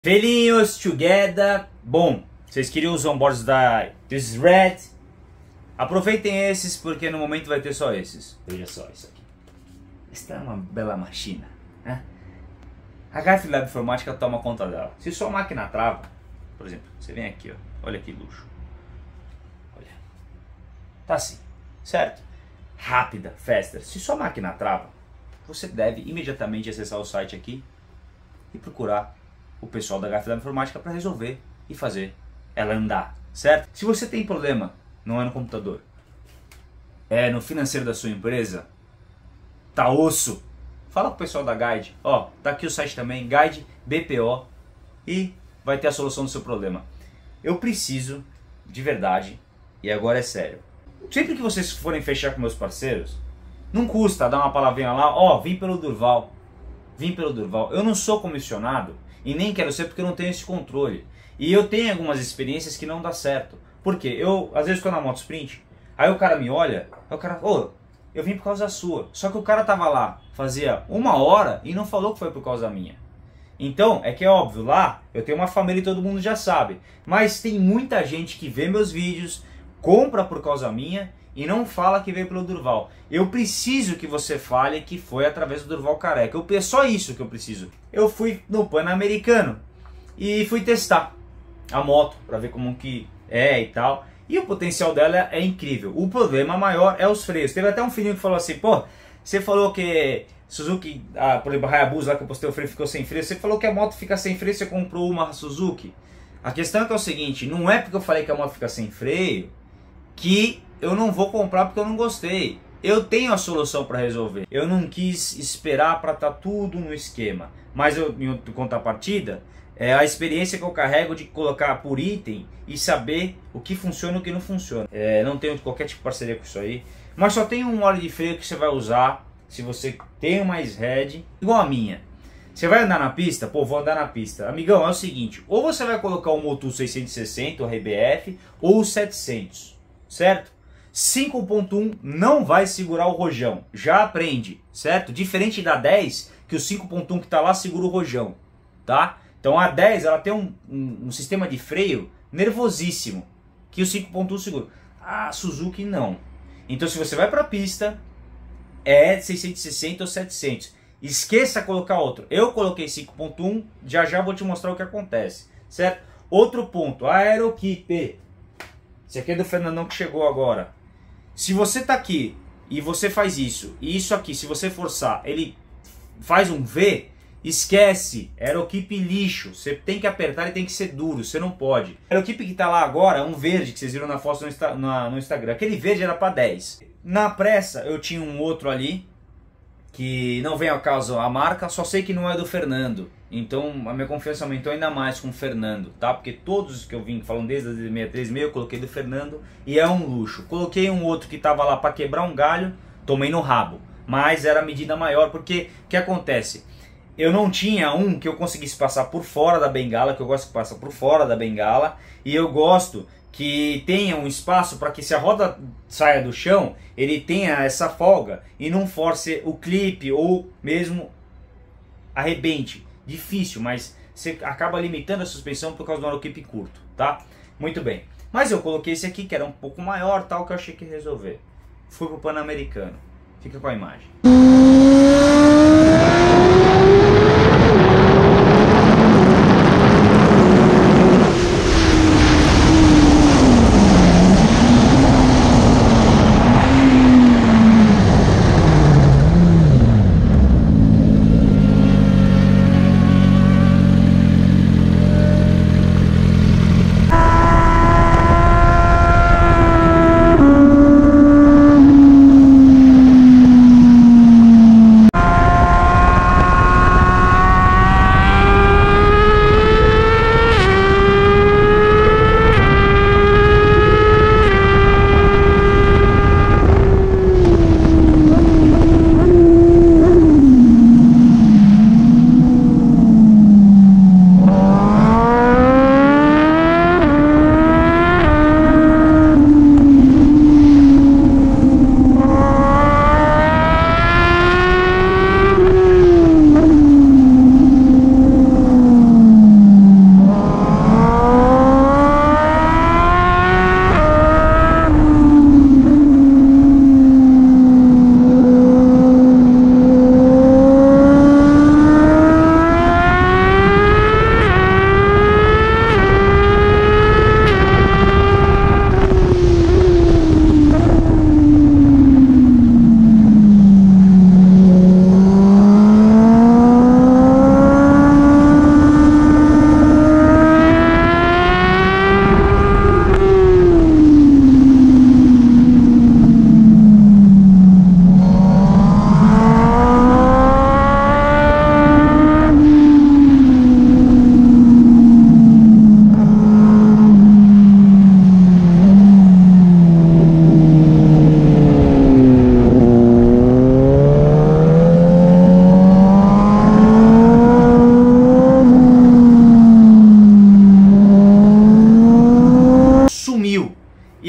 Velhinhos together. Bom, vocês queriam os onboards da This Red? Aproveitem esses porque no momento vai ter só esses. Veja só isso aqui. Esta é uma bela máquina, né? A HF Lab Informática toma conta dela. Se sua máquina trava, por exemplo, você vem aqui, ó, olha que luxo. Olha. Tá assim, certo? Rápida, faster. Se sua máquina trava, você deve imediatamente acessar o site aqui e procurar o pessoal da HF Lab Informática para resolver e fazer ela andar, certo? Se você tem problema, não é no computador, é no financeiro da sua empresa, tá osso, fala com o pessoal da Guide, ó, tá aqui o site também, Guide BPO, e vai ter a solução do seu problema. Eu preciso, de verdade, e agora é sério, sempre que vocês forem fechar com meus parceiros, não custa dar uma palavrinha lá, ó, vim pelo Durval, eu não sou comissionado, e nem quero ser porque eu não tenho esse controle. E eu tenho algumas experiências que não dá certo. Por quê? Eu, às vezes, estou na moto sprint, aí o cara me olha, aí o cara, ô, eu vim por causa da sua. Só que o cara tava lá, fazia 1 hora e não falou que foi por causa da minha. Então, é que é óbvio, lá eu tenho uma família e todo mundo já sabe. Mas tem muita gente que vê meus vídeos, compra por causa minha e não fala que veio pelo Durval. Eu preciso que você fale que foi através do Durval Careca. É só isso que eu preciso. Eu fui no Pan-Americano e fui testar a moto para ver como que é e tal. E o potencial dela é incrível. O problema maior é os freios. Teve até um filhinho que falou assim, pô, você falou que Suzuki, por exemplo, a Hayabusa lá que eu postei o freio ficou sem freio. Você falou que a moto fica sem freio, você comprou uma Suzuki. A questão é que é o seguinte, não é porque eu falei que a moto fica sem freio que eu não vou comprar porque eu não gostei. Eu tenho a solução para resolver. Eu não quis esperar para estar tudo no esquema. Mas eu, em contrapartida, é a experiência que eu carrego de colocar por item e saber o que funciona e o que não funciona. Não tenho qualquer tipo de parceria com isso aí. Mas só tem um óleo de freio que você vai usar se você tem uma S-Head igual a minha. Você vai andar na pista? Pô, vou andar na pista. Amigão, é o seguinte, ou você vai colocar o Motul 660, o RBF, ou o 700, certo? 5.1 não vai segurar o rojão, já aprende, certo? Diferente da 10, que o 5.1 que está lá segura o rojão, tá? Então a 10 ela tem um sistema de freio nervosíssimo, que o 5.1 segura. A Suzuki não. Então se você vai para a pista, é 660 ou 700. Esqueça colocar outro. Eu coloquei 5.1, já vou te mostrar o que acontece, certo? Outro ponto, a Aerokeep. Esse aqui é do Fernandão que chegou agora. Se você tá aqui e você faz isso, e isso aqui, se você forçar, ele faz um V, esquece, Aerokeep lixo. Você tem que apertar e tem que ser duro, você não pode. A Aerokeep que tá lá agora é um verde que vocês viram na foto no Instagram. Aquele verde era para 10. Na pressa eu tinha um outro ali, que não vem ao caso a marca, só sei que não é do Fernando. Então a minha confiança aumentou ainda mais com o Fernando, tá? Porque todos que eu vim falando desde a 636 eu coloquei do Fernando e é um luxo. Coloquei um outro que tava lá para quebrar um galho, tomei no rabo. Mas era a medida maior, porque o que acontece? Eu não tinha um que eu conseguisse passar por fora da bengala, que eu gosto que passa por fora da bengala, e eu gosto que tenha um espaço para que se a roda saia do chão, ele tenha essa folga e não force o clipe ou mesmo arrebente. Difícil, mas você acaba limitando a suspensão por causa do aerokeep curto, tá? Muito bem. Mas eu coloquei esse aqui que era um pouco maior, tal, que eu achei que ia resolver. Fui pro Pan-Americano. Fica com a imagem.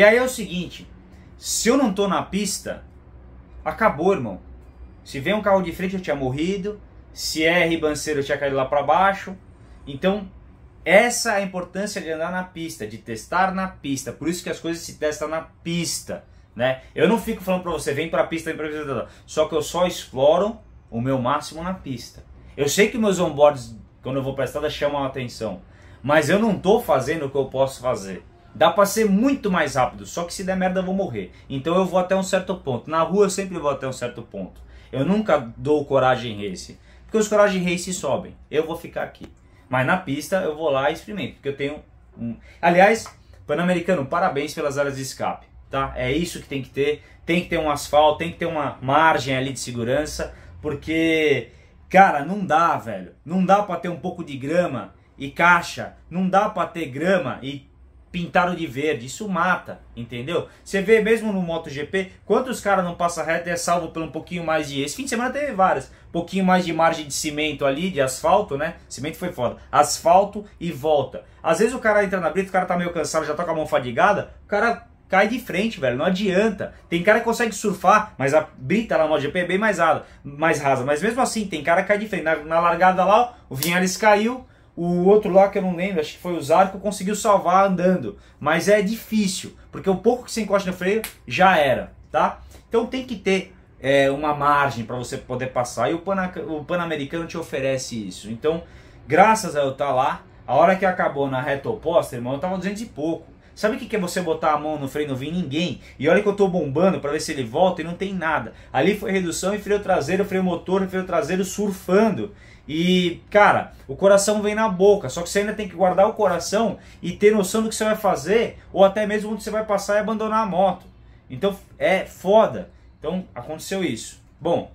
E aí é o seguinte, se eu não tô na pista, acabou, irmão. Se vem um carro de frente eu tinha morrido, se é ribanceiro eu tinha caído lá para baixo. Então, essa é a importância de andar na pista, de testar na pista. Por isso que as coisas se testam na pista, né? Eu não fico falando para você, vem para a pista, vem para a pista. Só que eu só exploro o meu máximo na pista. Eu sei que meus onboards, quando eu vou pra estrada, chamam a atenção. Mas eu não tô fazendo o que eu posso fazer. Dá para ser muito mais rápido, só que se der merda eu vou morrer. Então eu vou até um certo ponto. Na rua eu sempre vou até um certo ponto. Eu nunca dou coragem race. Porque os coragem race sobem. Eu vou ficar aqui. Mas na pista eu vou lá e experimento. Porque eu tenho um... Aliás, Pan-Americano, parabéns pelas áreas de escape. Tá? É isso que tem que ter. Tem que ter um asfalto, tem que ter uma margem ali de segurança. Porque, cara, não dá, velho. Não dá pra ter um pouco de grama e caixa. Não dá pra ter grama e pintaram de verde, isso mata, entendeu? Você vê mesmo no MotoGP, quantos caras não passam reto e é salvo por um pouquinho mais de... Esse fim de semana teve vários, um pouquinho mais de margem de cimento ali, de asfalto, né? Cimento foi foda. Asfalto e volta. Às vezes o cara entra na brita, o cara tá meio cansado, já tá com a mão fadigada, o cara cai de frente, velho, não adianta. Tem cara que consegue surfar, mas a brita lá no MotoGP é bem mais rasa. Mas mesmo assim, tem cara que cai de frente. Na largada lá, o Vinhares caiu. O outro lá que eu não lembro, acho que foi o Zarco, conseguiu salvar andando. Mas é difícil, porque o pouco que você encosta no freio já era, tá? Então tem que ter uma margem para você poder passar. E o Pan-Americano te oferece isso. Então, graças a eu estar lá, a hora que acabou na reta oposta, irmão, eu tava 200 e pouco. Sabe o que é você botar a mão no freio e não vir ninguém? E olha que eu tô bombando para ver se ele volta e não tem nada. Ali foi redução e freio traseiro, freio motor e freio traseiro surfando. E, cara, o coração vem na boca, só que você ainda tem que guardar o coração e ter noção do que você vai fazer, ou até mesmo onde você vai passar e abandonar a moto. Então, é foda. Então, aconteceu isso. Bom,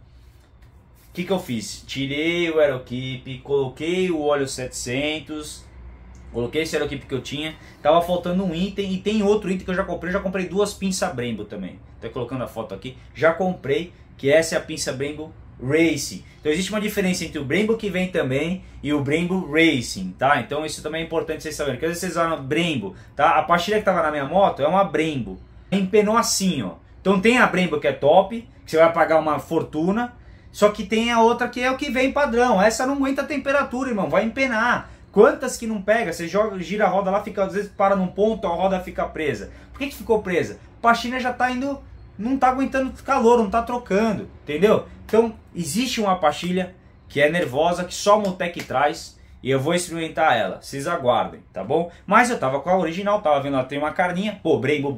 o que eu fiz? Tirei o Aerokeep, coloquei o óleo 700, coloquei esse Aerokeep que eu tinha, tava faltando um item, e tem outro item que eu já comprei 2 pinças Brembo também. Tô colocando a foto aqui, já comprei, que essa é a pinça Brembo Racing. Então existe uma diferença entre o Brembo que vem também e o Brembo Racing, tá? Então isso também é importante vocês saberem. Porque às vezes vocês usam Brembo, tá? A pastilha que tava na minha moto é uma Brembo. Empenou assim, ó. Então tem a Brembo que é top, que você vai pagar uma fortuna. Só que tem a outra que é o que vem padrão. Essa não aguenta a temperatura, irmão. Vai empenar. Quantas que não pega? Você joga, gira a roda lá, fica, às vezes para num ponto, a roda fica presa. Por que ficou presa? A pastilha já tá indo... Não tá aguentando calor, não tá trocando, entendeu? Então, existe uma pastilha que é nervosa, que só a Motec traz, e eu vou experimentar ela, vocês aguardem, tá bom? Mas eu tava com a original, tava vendo, ela tem uma carninha, pô, Brembo,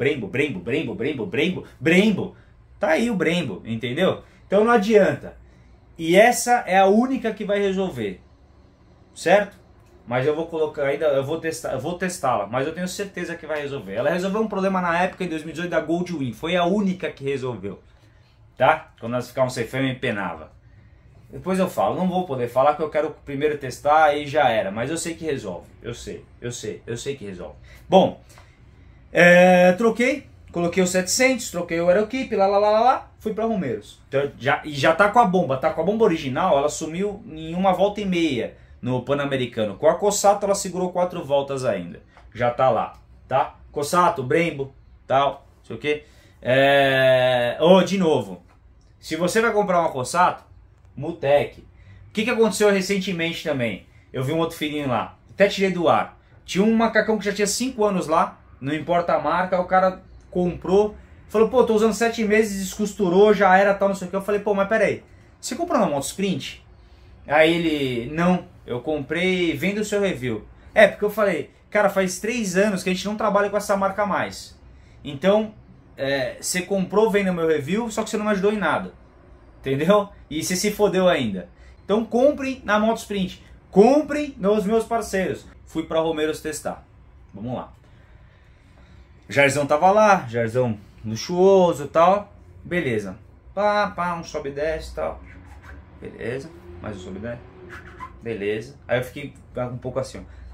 tá aí o Brembo, entendeu? Então não adianta, e essa é a única que vai resolver, certo? Mas eu vou colocar ainda, eu vou testá-la, mas eu tenho certeza que vai resolver. Ela resolveu um problema na época, em 2018, da Goldwing. Foi a única que resolveu, tá? Quando nós ficávamos sem freio, eu empenava. Depois eu falo, não vou poder falar, que eu quero primeiro testar e já era. Mas eu sei que resolve, eu sei que resolve. Bom, troquei, coloquei o 700, troquei o Aerokeep, fui pra Romeiros. Então, já tá com a bomba original, ela sumiu em 1 volta e meia. No Pan-Americano. Com a Cossato ela segurou 4 voltas ainda. Já tá lá, tá? Cossato, Brembo, tal, não sei o que. De novo. Se você vai comprar uma Cossato, Mutec. O que aconteceu recentemente também? Eu vi um outro filhinho lá. Até tirei do ar. Tinha um macacão que já tinha 5 anos lá. Não importa a marca. O cara comprou. Falou, pô, tô usando 7 meses, descosturou, já era tal, não sei o que. Eu falei, pô, mas peraí. Você comprou na Moto Sprint? Aí ele, não, eu comprei, vendo o seu review. Porque eu falei, cara, faz 3 anos que a gente não trabalha com essa marca mais. Então, você comprou vendo o meu review, só que você não me ajudou em nada. Entendeu? E você se fodeu ainda. Então comprem na Moto Sprint. Comprem nos meus parceiros. Fui pra Romeiros testar. Vamos lá. Jairzão tava lá, Jairzão luxuoso e tal. Beleza. Um sobe e desce e tal. Beleza. Mais um sobe e desce. Beleza. Aí eu fiquei um pouco assim, ó.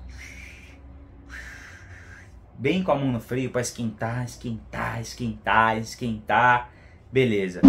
Bem com a mão no freio pra esquentar, esquentar, esquentar, esquentar. Beleza.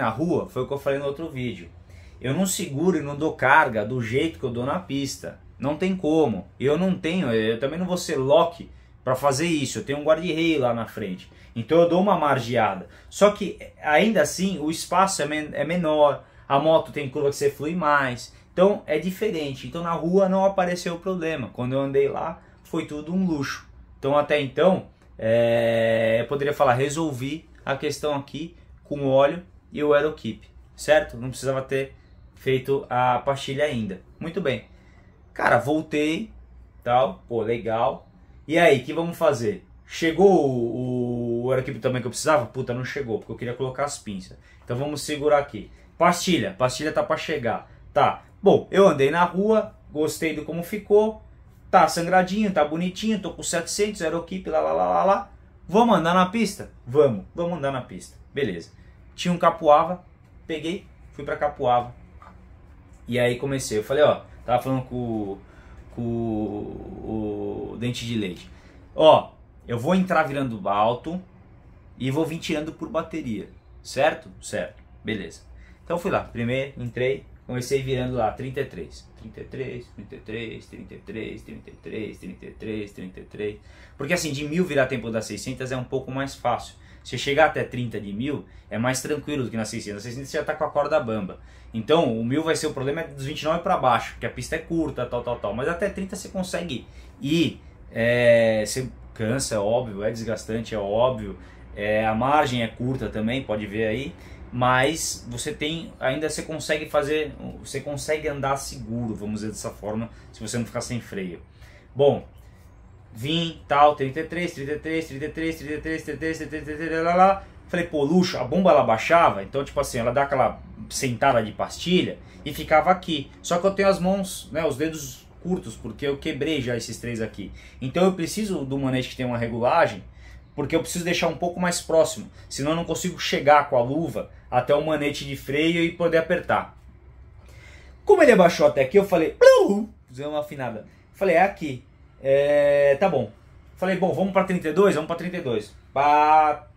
na rua, foi o que eu falei no outro vídeo. Eu não seguro e não dou carga do jeito que eu dou na pista. Não tem como. Eu também não vou ser Loki para fazer isso. Eu tenho um guarda-reio lá na frente. Então eu dou uma margeada. Só que ainda assim o espaço é menor. A moto tem curva que você flui mais. Então é diferente. Então na rua não apareceu o problema. Quando eu andei lá foi tudo um luxo. Então até então eu poderia falar, resolvi a questão aqui com o óleo e o Aerokeep, certo? Não precisava ter feito a pastilha ainda. Muito bem. Cara, voltei, tal, pô, legal. E aí, o que vamos fazer? Chegou o Aerokeep também que eu precisava? Puta, não chegou, porque eu queria colocar as pinças. Então vamos segurar aqui. Pastilha tá pra chegar. Tá, bom, eu andei na rua, gostei do como ficou. Tá sangradinho, tá bonitinho, tô com 700, Aerokeep, lá. Vamos andar na pista? Vamos andar na pista. Beleza. Tinha um Capuava, peguei, fui pra Capuava. E aí comecei, eu falei, ó, tava falando com o dente de leite. Ó, eu vou entrar virando alto e vou vir tirando por bateria, certo? Certo, beleza. Então fui lá, primeiro entrei, comecei virando lá 33, porque assim, de 1000 virar tempo das 600 é um pouco mais fácil. Se chegar até 30 de 1000 é mais tranquilo do que nas 600. Nas 600 você já tá com a corda bamba. Então o 1000 vai ser o problema dos 29 para baixo, porque a pista é curta, tal. Mas até 30 você consegue ir. Você cansa, é óbvio, é desgastante, é óbvio. A margem é curta também, pode ver aí. Mas você consegue andar seguro, vamos dizer dessa forma, se você não ficar sem freio. Bom, vim, tal, 33, lá. Falei, pô, luxo, a bomba ela baixava, então tipo assim, ela dá aquela sentada de pastilha e ficava aqui. Só que eu tenho as mãos, né, os dedos curtos, porque eu quebrei já esses três aqui. Então eu preciso do manete que tem uma regulagem, porque eu preciso deixar um pouco mais próximo, senão eu não consigo chegar com a luva até o manete de freio e poder apertar. Como ele abaixou até aqui, eu falei, fiz uma afinada. Falei, é aqui. Tá bom. Falei, bom, vamos para 32? Vamos para 32. Pá.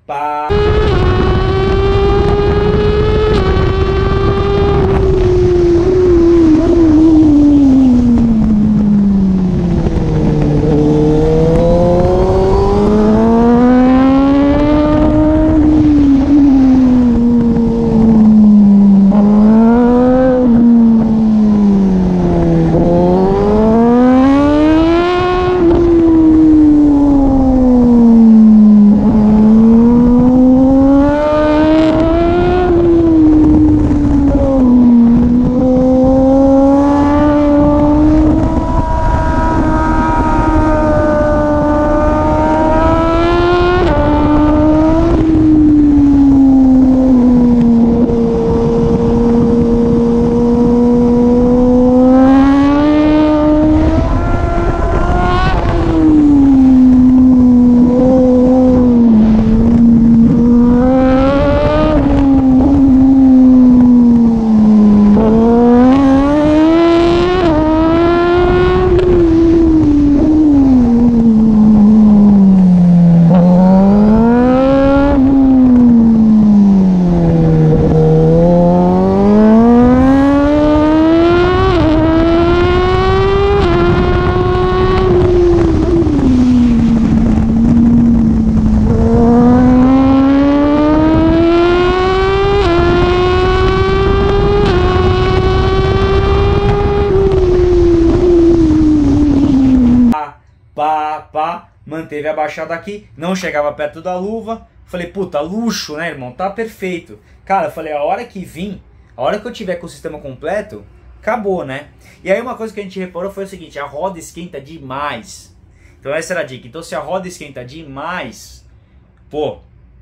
Manteve a baixada aqui, não chegava perto da luva. Falei, puta, luxo, né, irmão? Tá perfeito. Cara, eu falei, a hora que eu tiver com o sistema completo, acabou, né? E aí uma coisa que a gente reparou foi o seguinte, a roda esquenta demais. Então essa era a dica. Então se a roda esquenta demais, pô,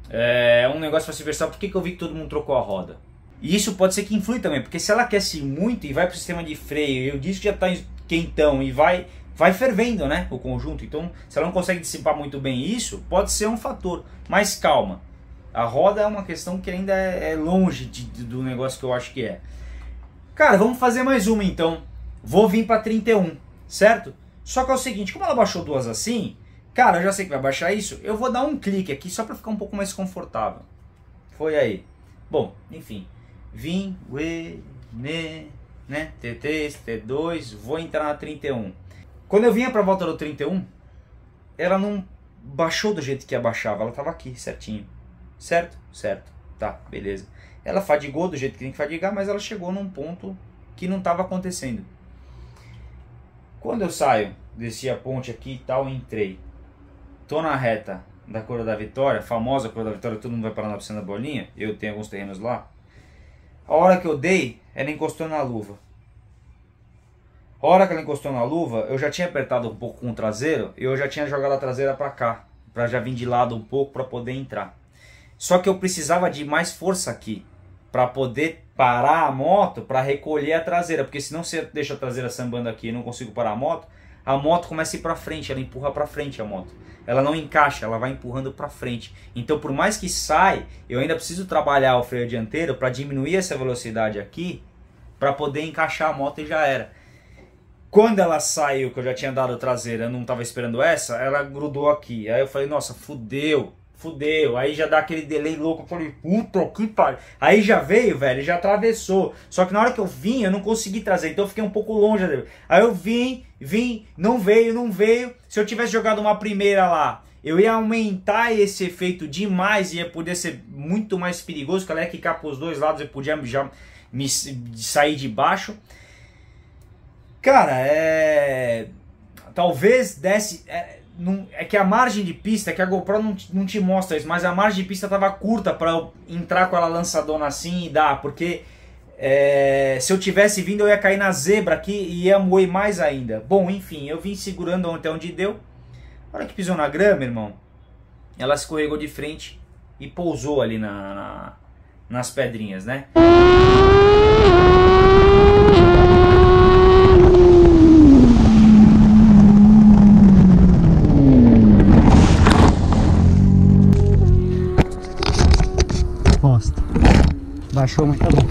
é um negócio pra se versar. Por que eu vi que todo mundo trocou a roda? E isso pode ser que influi também, porque se ela aquece muito e vai pro sistema de freio e o disco já tá quentão e vai fervendo, né, o conjunto. Então, se ela não consegue dissipar muito bem isso, pode ser um fator. Mas calma, a roda é uma questão que ainda é longe do negócio que eu acho que é. Cara, vamos fazer mais uma então. Vou vir para 31, certo? Só que é o seguinte, como ela baixou duas assim, cara, eu já sei que vai baixar isso, eu vou dar um clique aqui só para ficar um pouco mais confortável. Foi aí. Bom, enfim. vim, uê, né? T3, T2, vou entrar na 31. Quando eu vinha pra volta do 31, ela não baixou do jeito que abaixava, ela tava aqui, certinho. Certo? Certo. Tá, beleza. Ela fadigou do jeito que tem que fadigar, mas ela chegou num ponto que não tava acontecendo. Quando eu saio, desci a ponte aqui e tal, entrei. Tô na reta da Coroa da Vitória, famosa Coroa da Vitória, todo mundo vai parar na piscina da Bolinha, eu tenho alguns terrenos lá. A hora que eu dei, ela encostou na luva. A hora que ela encostou na luva, eu já tinha apertado um pouco com o traseiro e eu já tinha jogado a traseira pra cá, pra já vir de lado um pouco pra poder entrar. Só que eu precisava de mais força aqui, pra poder parar a moto, pra recolher a traseira, porque senão se eu deixo a traseira sambando aqui e não consigo parar a moto começa a ir pra frente, ela empurra pra frente a moto. Ela não encaixa, ela vai empurrando pra frente. Então por mais que sai, eu ainda preciso trabalhar o freio dianteiro pra diminuir essa velocidade aqui, pra poder encaixar a moto e já era. Quando ela saiu, que eu já tinha dado a traseira, eu não estava esperando essa, ela grudou aqui. Aí eu falei, nossa, fudeu, fudeu. Aí já dá aquele delay louco, eu falei, puta que pariu. Aí já veio, velho, já atravessou. Só que na hora que eu vim, eu não consegui trazer, então eu fiquei um pouco longe dele. Aí eu vim, não veio. Se eu tivesse jogado uma primeira lá, eu ia aumentar esse efeito demais, ia poder ser muito mais perigoso, porque ela ia quicar para os dois lados, eu podia já me sair de baixo. Cara, talvez desse... É que a margem de pista, que a GoPro não te mostra isso, mas a margem de pista tava curta para eu entrar com ela lançadona assim e dar, porque se eu tivesse vindo eu ia cair na zebra aqui e ia moer mais ainda. Bom, enfim, eu vim segurando até onde deu. A hora que pisou na grama, irmão, ela escorregou de frente e pousou ali nas pedrinhas, né? Baixou, mas tá bom.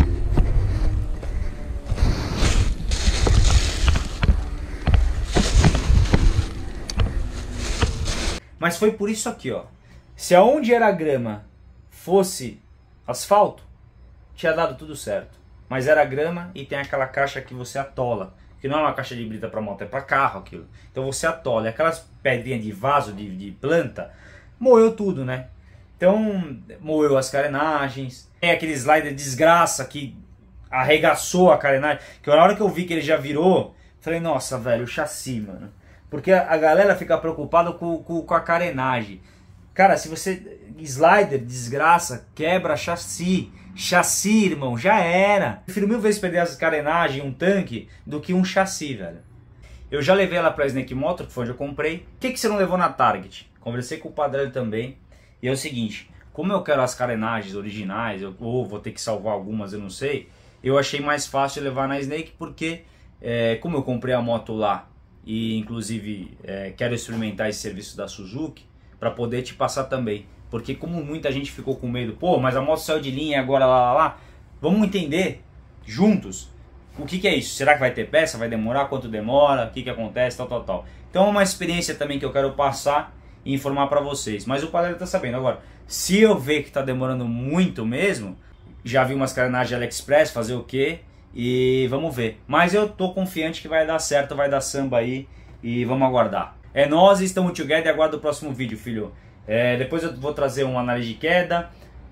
Mas foi por isso aqui, ó. Se aonde era grama fosse asfalto, tinha dado tudo certo. Mas era grama e tem aquela caixa que você atola. Que não é uma caixa de brita para moto, é para carro aquilo. Então você atola. E aquelas pedrinhas de vaso, de planta, moeu tudo, né? Então, moeu as carenagens. Tem aquele slider desgraça que arregaçou a carenagem. Que na hora que eu vi que ele já virou, falei, nossa, velho, o chassi, mano. Porque a galera fica preocupada com a carenagem. Cara, se você... Slider, desgraça, quebra chassi. Chassi, irmão, já era. Eu prefiro 1000 vezes perder as carenagens, um tanque, do que um chassi, velho. Eu já levei ela pra Snake Motor, que foi onde eu comprei. O que você não levou na Target? Conversei com o Padrão também. E é o seguinte, como eu quero as carenagens originais, ou vou ter que salvar algumas, eu não sei, eu achei mais fácil levar na Snake, porque como eu comprei a moto lá, e inclusive quero experimentar esse serviço da Suzuki, para poder te passar também. Porque como muita gente ficou com medo, pô, mas a moto saiu de linha agora lá, vamos entender juntos o que é isso. Será que vai ter peça? Vai demorar? Quanto demora? O que acontece? Tal. Então é uma experiência também que eu quero passar e informar para vocês. Mas o padrão tá sabendo. Agora, se eu ver que tá demorando muito mesmo, já vi umas carenagens de AliExpress, fazer o quê? E vamos ver. Mas eu tô confiante que vai dar certo, vai dar samba aí e vamos aguardar. É nós, estamos together e aguardo o próximo vídeo, filho. Depois eu vou trazer uma análise de queda.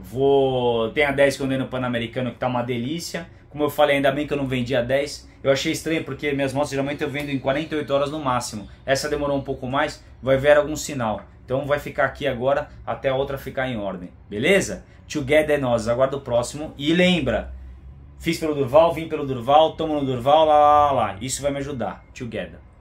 Tem a 10 que eu andei no Pan-Americano que tá uma delícia. Como eu falei, ainda bem que eu não vendi a 10. Eu achei estranho porque minhas motos geralmente eu vendo em 48 horas no máximo. Essa demorou um pouco mais, vai ver algum sinal. Então vai ficar aqui agora até a outra ficar em ordem. Beleza? Together é nós, aguardo o próximo. E lembra, fiz pelo Durval, vim pelo Durval, tomo no Durval, lá. Isso vai me ajudar. Together.